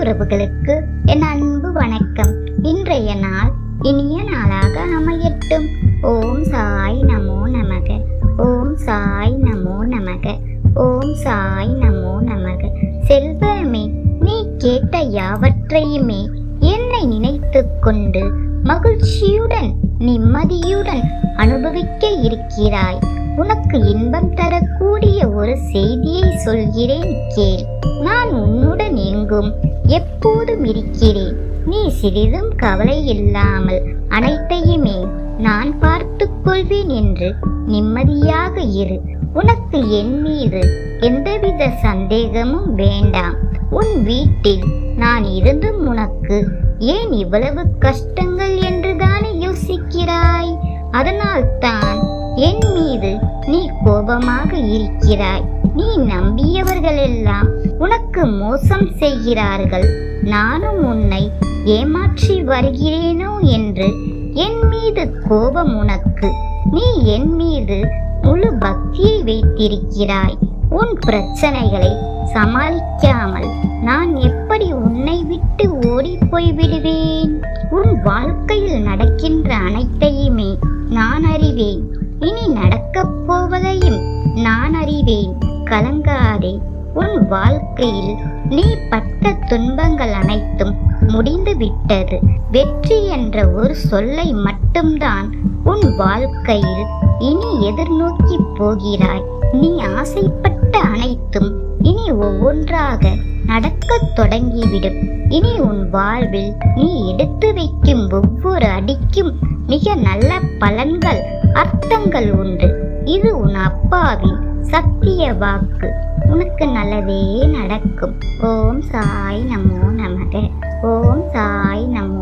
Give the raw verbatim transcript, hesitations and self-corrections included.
உறவுகளுக்கு என் அன்பு வணக்கம். இன்றைய நாள் இனிய நாளாக அமையட்டும். ஓம் சாய் நமோ நமக. ஓம் சாய் நமோ நமக. ஓம் சாய் நமோ நமக. செல்வமே, நீ கேட்ட யாவற்றையுமே என்னை நினைத்து கொண்டு மகிழ்ச்சியுடன் நிம்மதியுடன் அனுபவிக்க இருக்கிறாய். உனக்கு இன்பம் தரக்கூடிய ஒரு செய்தியை சொல்கிறேன், கேள். நான் உன்னுடன் எங்கும் எப்போதும் இருக்கிறேன். நீ சிறிதும் கவலை இல்லாமல் அனைத்தையுமே நான் பார்த்துக் கொள்வேன் என்று நிம்மதியாக இரு. உனக்கு என் மீது எந்தவித சந்தேகமும் வேண்டாம். உன் வீட்டில் நான் இருந்தும் உனக்கு ஏன் இவ்வளவு கஷ்டங்கள் என்றுதானே யோசிக்கிறாய். அதனால் தான் என் மீது நீ கோபமாக இருக்கிறாய். நீ நம்பியவர்களெல்லாம் உனக்கு மோசம் செய்கிறார்கள். நானும் உன்னை ஏமாற்றி வருகிறேனோ என்று என் மீது கோபம் உனக்கு. நீ என் மீது முழு பக்தியை வைத்திருக்கிறாய். உன் பிரச்சனைகளை சமாளிக்காமல் நான் எப்படி உன்னை விட்டு ஓடி போய் விடுவேன்? உன் வாழ்க்கையில் நடக்கின்ற அனைத்தையுமே நான் அறிவேன். இனி நடக்கப் போவதையும் நான் அறிவேன். கலங்காதே. உன் வாழ்க்கையில் நீ பட்ட துன்பங்கள் அனைத்தும் முடிந்து விட்டது. வெற்றி என்ற ஒரு சொல்லை மட்டும்தான் உன் வாழ்க்கையில் இனி எதிர்நோக்கி போகிறாய். நீ ஆசைப்பட்ட அனைத்தும் இனி ஒவ்வொன்றாக நடக்கத் தொடங்கிவிடும். இனி உன் வாழ்வில் நீ எடுத்து வைக்கும் ஒவ்வொரு அடிக்கும் மிக நல்ல பலன்கள், அர்த்தங்கள் உண்டு. இது உன் அப்பாவின் சத்திய வாக்கு. உனக்கு நல்லதே நடக்கும். ஓம் சாய் நமோ நமக. ஓம் சாய் நமோ